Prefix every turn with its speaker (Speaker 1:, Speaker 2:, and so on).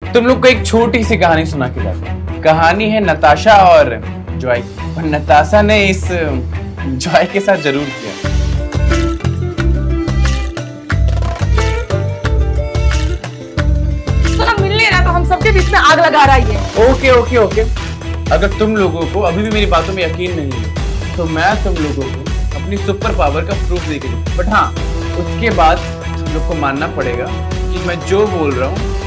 Speaker 1: तुम लोग को एक छोटी सी कहानी सुना के जाता हूँ। कहानी है नताशा और जॉय की। और नताशा ने इस जॉय के साथ जरूर किया।
Speaker 2: तो मिल नहीं रहा तो हम सबके बीच में आग लगा रहा है।
Speaker 1: ओके ओके ओके, अगर तुम लोगों को अभी भी मेरी बातों में यकीन नहीं है तो मैं तुम लोगों को अपनी सुपर पावर का प्रूफ दे के दूं। बट हाँ, उसके बाद तुम लोग को मानना पड़ेगा कि मैं जो बोल रहा हूँ